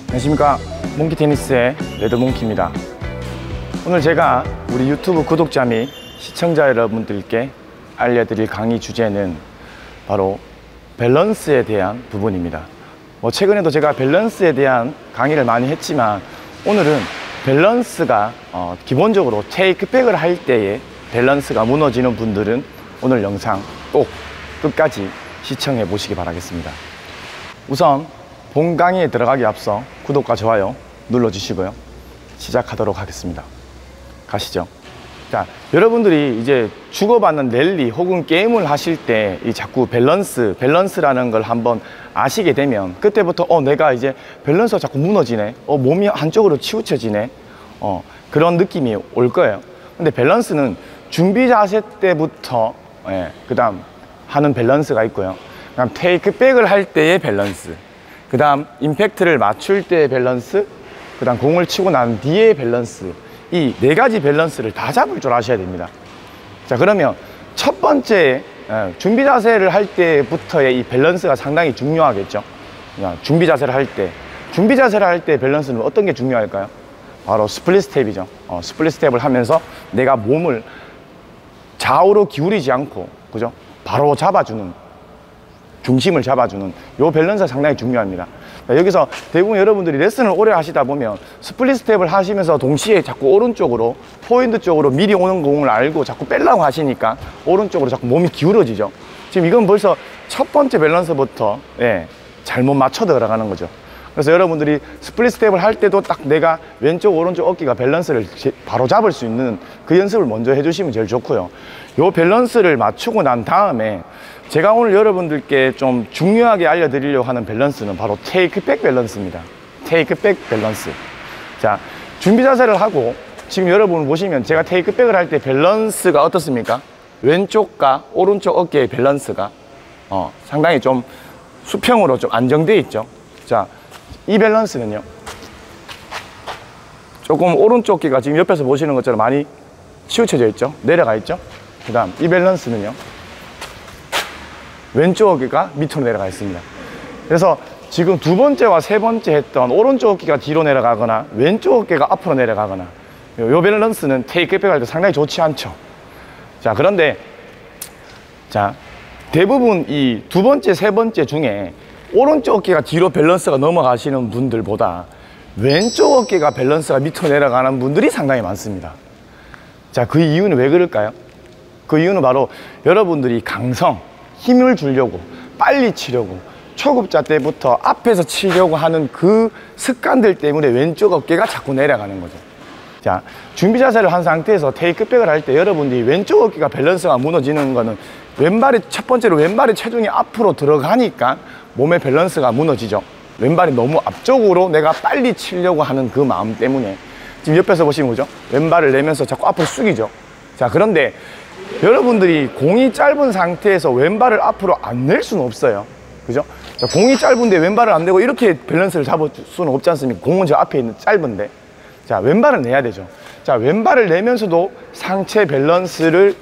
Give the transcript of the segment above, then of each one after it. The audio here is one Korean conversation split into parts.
안녕하십니까, 몽키테니스의 레드몽키입니다. 오늘 제가 우리 유튜브 구독자 및 시청자 여러분들께 알려드릴 강의 주제는 바로 밸런스에 대한 부분입니다. 최근에도 제가 밸런스에 대한 강의를 많이 했지만 오늘은 밸런스가 기본적으로 테이크백을 할 때에 밸런스가 무너지는 분들은 오늘 영상 꼭 끝까지 시청해 보시기 바라겠습니다. 우선 본 강의에 들어가기 앞서 구독과 좋아요 눌러주시고요. 시작하도록 하겠습니다. 가시죠. 자, 여러분들이 이제 주고받는 랠리 혹은 게임을 하실 때 이 자꾸 밸런스라는 걸 한번 아시게 되면 그때부터 내가 이제 밸런스가 자꾸 무너지네, 몸이 한쪽으로 치우쳐지네, 그런 느낌이 올 거예요. 근데 밸런스는 준비 자세 때부터 그 다음 하는 밸런스가 있고요. 그다음 테이크백을 할 때의 밸런스, 그 다음 임팩트를 맞출 때의 밸런스, 그 다음 공을 치고 난 뒤의 밸런스, 이 네 가지 밸런스를 다 잡을 줄 아셔야 됩니다. 자, 그러면 첫 번째 준비 자세를 할 때부터의 이 밸런스가 상당히 중요하겠죠. 준비 자세를 할 때 밸런스는 어떤 게 중요할까요? 바로 스플릿 스텝이죠. 스플릿 스텝을 하면서 내가 몸을 좌우로 기울이지 않고, 그죠? 바로 잡아주는, 중심을 잡아주는 요 밸런스가 상당히 중요합니다. 여기서 대부분 여러분들이 레슨을 오래 하시다 보면 스플릿 스텝을 하시면서 동시에 자꾸 오른쪽으로, 포핸드 쪽으로 미리 오는 공을 알고 자꾸 빼려고 하시니까 오른쪽으로 자꾸 몸이 기울어지죠. 지금 이건 벌써 첫 번째 밸런스부터 잘못 맞춰 들어가는 거죠. 그래서 여러분들이 스플릿 스텝을 할 때도 딱 내가 왼쪽 오른쪽 어깨가 밸런스를 바로 잡을 수 있는 그 연습을 먼저 해주시면 제일 좋고요. 요 밸런스를 맞추고 난 다음에 제가 오늘 여러분들께 좀 중요하게 알려드리려고 하는 밸런스는 바로 테이크백 밸런스입니다. 테이크백 밸런스. 자, 준비 자세를 하고 지금 여러분 보시면 제가 테이크백을 할 때 밸런스가 어떻습니까? 왼쪽과 오른쪽 어깨의 밸런스가 상당히 좀 수평으로 좀 안정되어 있죠. 자, 이 밸런스는요, 조금 오른쪽 어깨가 지금 옆에서 보시는 것처럼 많이 치우쳐져 있죠. 내려가 있죠. 그 다음 이 밸런스는요, 왼쪽 어깨가 밑으로 내려가 있습니다. 그래서 지금 두 번째와 세 번째 했던 오른쪽 어깨가 뒤로 내려가거나 왼쪽 어깨가 앞으로 내려가거나 요 밸런스는 테이크백 할 때 상당히 좋지 않죠. 자, 그런데 자, 대부분 이 두 번째, 세 번째 중에 오른쪽 어깨가 뒤로 밸런스가 넘어가시는 분들보다 왼쪽 어깨가 밸런스가 밑으로 내려가는 분들이 상당히 많습니다. 자, 그 이유는 왜 그럴까요? 그 이유는 바로 여러분들이 강성, 힘을 주려고, 빨리 치려고, 초급자 때부터 앞에서 치려고 하는 그 습관들 때문에 왼쪽 어깨가 자꾸 내려가는 거죠. 자, 준비 자세를 한 상태에서 테이크백을 할 때 여러분들이 왼쪽 어깨가 밸런스가 무너지는 거는 첫 번째로 왼발의 체중이 앞으로 들어가니까 몸의 밸런스가 무너지죠. 왼발이 너무 앞쪽으로 내가 빨리 치려고 하는 그 마음 때문에 지금 옆에서 보시면 그죠? 왼발을 내면서 자꾸 앞으로 숙이죠. 자, 그런데 여러분들이 공이 짧은 상태에서 왼발을 앞으로 안 낼 수는 없어요. 그죠? 자, 공이 짧은데 왼발을 안 내고 이렇게 밸런스를 잡을 수는 없지 않습니까? 공은 저 앞에 있는 짧은데. 자, 왼발을 내야 되죠. 자, 왼발을 내면서도 상체 밸런스를,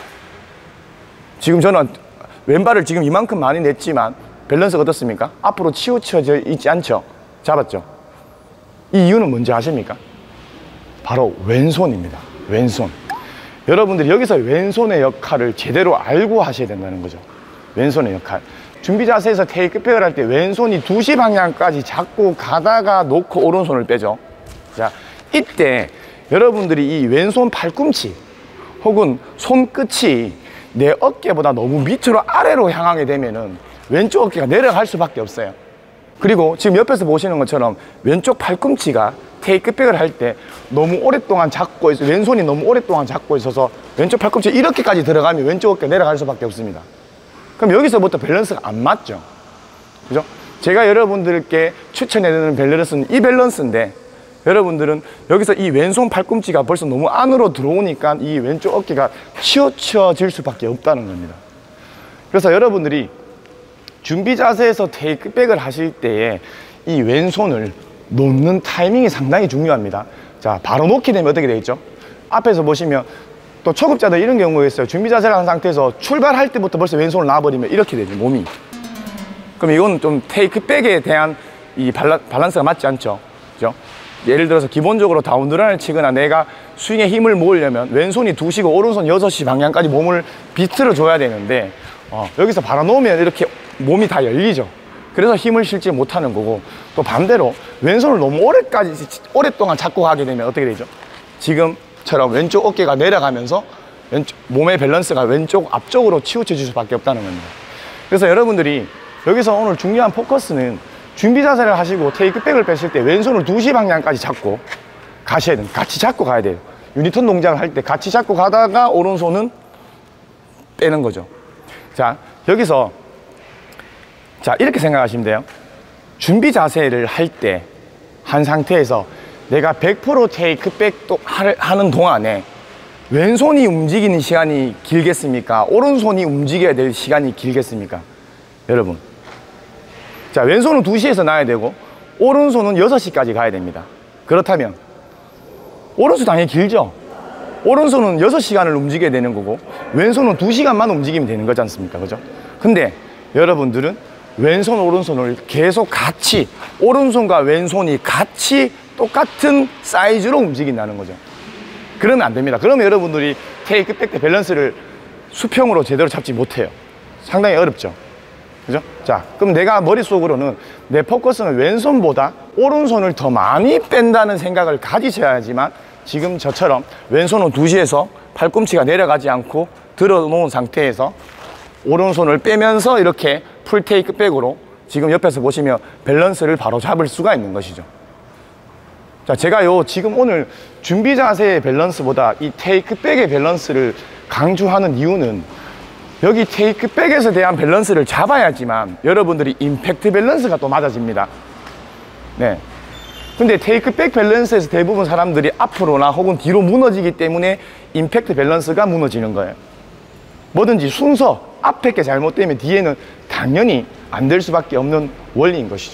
지금 저는 왼발을 지금 이만큼 많이 냈지만 밸런스가 어떻습니까? 앞으로 치우쳐져 있지 않죠? 잡았죠? 이 이유는 뭔지 아십니까? 바로 왼손입니다. 왼손. 여러분들이 여기서 왼손의 역할을 제대로 알고 하셔야 된다는 거죠. 왼손의 역할. 준비 자세에서 테이크백을 할 때 왼손이 2시 방향까지 잡고 가다가 놓고 오른손을 빼죠. 자, 이때 여러분들이 이 왼손 팔꿈치 혹은 손끝이 내 어깨보다 너무 밑으로 아래로 향하게 되면은 왼쪽 어깨가 내려갈 수밖에 없어요. 그리고 지금 옆에서 보시는 것처럼 왼쪽 팔꿈치가 테이크백을 할 때 너무 오랫동안 잡고 있어, 왼손이 너무 오랫동안 잡고 있어서 왼쪽 팔꿈치 이렇게까지 들어가면 왼쪽 어깨가 내려갈 수밖에 없습니다. 그럼 여기서부터 밸런스가 안 맞죠. 그죠? 제가 여러분들께 추천해드리는 밸런스는 이 밸런스인데 여러분들은 여기서 이 왼손 팔꿈치가 벌써 너무 안으로 들어오니까 이 왼쪽 어깨가 치우쳐질 수밖에 없다는 겁니다. 그래서 여러분들이 준비 자세에서 테이크백을 하실 때에 이 왼손을 놓는 타이밍이 상당히 중요합니다. 자, 바로 놓게 되면 어떻게 되겠죠? 앞에서 보시면 또 초급자들 이런 경우가 있어요. 준비 자세를 한 상태에서 출발할 때부터 벌써 왼손을 놔버리면 이렇게 되죠, 몸이. 그럼 이건 좀 테이크백에 대한 이 밸런스가 맞지 않죠. 그죠? 예를 들어서 기본적으로 다운드런을 치거나 내가 스윙에 힘을 모으려면 왼손이 2시고 오른손 6시 방향까지 몸을 비틀어 줘야 되는데 여기서 바로 놓으면 이렇게 몸이 다 열리죠. 그래서 힘을 실지 못하는 거고, 또 반대로 왼손을 너무 오랫동안 잡고 가게 되면 어떻게 되죠? 지금처럼 왼쪽 어깨가 내려가면서 몸의 밸런스가 왼쪽 앞쪽으로 치우쳐질 수밖에 없다는 겁니다. 그래서 여러분들이 여기서 오늘 중요한 포커스는 준비 자세를 하시고 테이크백을 뺐을 때 왼손을 2시 방향까지 잡고 가셔야 돼요. 같이 잡고 가야 돼요. 유니턴 동작을 할 때 같이 잡고 가다가 오른손은 빼는 거죠. 자, 여기서 자, 이렇게 생각하시면 돼요. 준비 자세를 할 때 한 상태에서 내가 100% 테이크백도 하는 동안에 왼손이 움직이는 시간이 길겠습니까? 오른손이 움직여야 될 시간이 길겠습니까? 여러분, 자, 왼손은 2시에서 놔야 되고 오른손은 6시까지 가야 됩니다. 그렇다면 오른손 당연히 길죠? 오른손은 6시간을 움직여야 되는 거고 왼손은 2시간만 움직이면 되는 거지 않습니까? 그죠? 근데 여러분들은 왼손 오른손을 계속 같이, 오른손과 왼손이 같이 똑같은 사이즈로 움직인다는 거죠. 그러면 안 됩니다. 그러면 여러분들이 테이크백 때 밸런스를 수평으로 제대로 잡지 못해요. 상당히 어렵죠. 그죠? 자, 그럼 내가 머릿속으로는 내 포커스는 왼손보다 오른손을 더 많이 뺀다는 생각을 가지셔야지만 지금 저처럼 왼손은 2시에서 팔꿈치가 내려가지 않고 들어 놓은 상태에서 오른손을 빼면서 이렇게 풀 테이크백으로 지금 옆에서 보시면 밸런스를 바로 잡을 수가 있는 것이죠. 자, 제가 지금 오늘 준비 자세의 밸런스보다 이 테이크백의 밸런스를 강조하는 이유는 여기 테이크백에 대한 밸런스를 잡아야지만 여러분들이 임팩트 밸런스가 또 맞아집니다. 네. 근데 테이크백 밸런스에서 대부분 사람들이 앞으로나 혹은 뒤로 무너지기 때문에 임팩트 밸런스가 무너지는 거예요. 뭐든지 순서, 앞에 게 잘못되면 뒤에는 당연히 안 될 수밖에 없는 원리인 것이죠.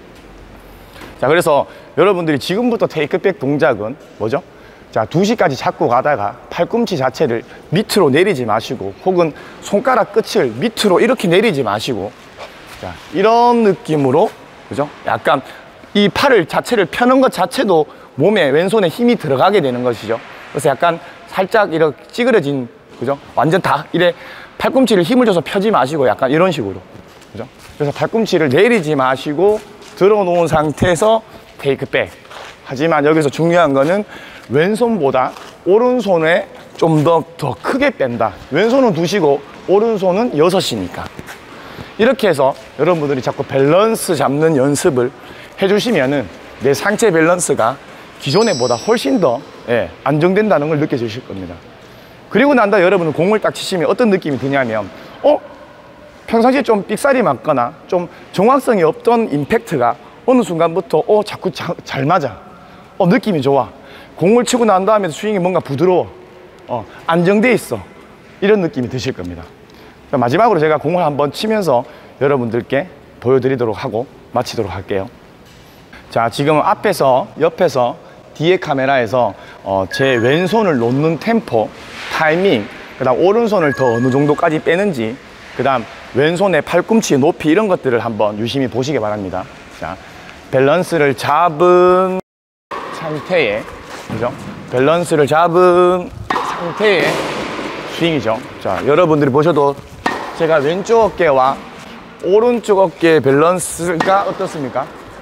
자, 그래서 여러분들이 지금부터 테이크백 동작은 뭐죠? 자, 2시까지 잡고 가다가 팔꿈치 자체를 밑으로 내리지 마시고 혹은 손가락 끝을 밑으로 이렇게 내리지 마시고, 자, 이런 느낌으로, 그죠? 약간 이 팔을 자체를 펴는 것 자체도 몸에 왼손에 힘이 들어가게 되는 것이죠. 그래서 약간 살짝 이렇게 찌그러진, 그죠? 완전 다 이래 팔꿈치를 힘을 줘서 펴지 마시고 약간 이런 식으로, 그죠? 그래서 팔꿈치를 내리지 마시고 들어 놓은 상태에서 테이크백. 하지만 여기서 중요한 거는 왼손보다 오른손에 좀 더 크게 뺀다. 왼손은 2시고 오른손은 6시니까. 이렇게 해서 여러분들이 자꾸 밸런스 잡는 연습을 해주시면은 내 상체 밸런스가 기존에보다 훨씬 더 안정된다는 걸 느껴지실 겁니다. 그리고 난 다음에 여러분은 공을 딱 치시면 어떤 느낌이 드냐면 평상시에 좀 삑사리 맞거나 좀 정확성이 없던 임팩트가 어느 순간부터 자꾸 잘 맞아. 느낌이 좋아. 공을 치고 난 다음에 스윙이 뭔가 부드러워. 안정돼 있어. 이런 느낌이 드실 겁니다. 마지막으로 제가 공을 한번 치면서 여러분들께 보여드리도록 하고 마치도록 할게요. 자, 지금 앞에서, 옆에서, 뒤에 카메라에서 제 왼손을 놓는 템포, 타이밍, 그 다음 오른손을 더 어느 정도까지 빼는지, 그 다음 왼손의 팔꿈치의 높이, 이런 것들을 한번 유심히 보시기 바랍니다. 자, 밸런스를 잡은 상태에, 그죠? 밸런스를 잡은 상태의 스윙이죠. 자, 여러분들이 보셔도 제가 왼쪽 어깨와 오른쪽 어깨의 밸런스가 어떻습니까?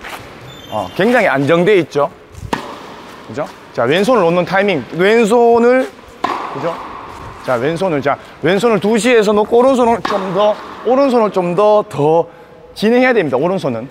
굉장히 안정되어 있죠. 그죠? 자, 왼손을 놓는 타이밍, 왼손을, 그죠? 자, 왼손을 2시에서 놓고 오른손을 좀 더 진행해야 됩니다. 오른손은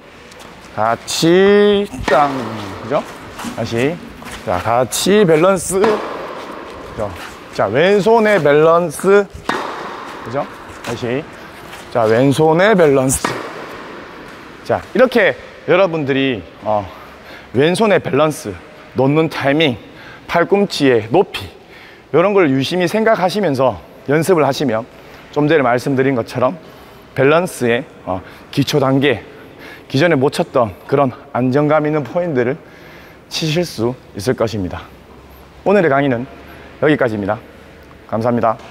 같이 땅, 그죠? 다시, 자, 같이 밸런스, 그죠? 자, 왼손의 밸런스, 그죠? 다시, 자, 왼손의 밸런스. 자, 이렇게 여러분들이 왼손의 밸런스, 놓는 타이밍, 팔꿈치의 높이, 이런 걸 유심히 생각하시면서 연습을 하시면 좀 전에 말씀드린 것처럼 밸런스의 기초 단계, 기존에 못 쳤던 그런 안정감 있는 포인트를 치실 수 있을 것입니다. 오늘의 강의는 여기까지입니다. 감사합니다.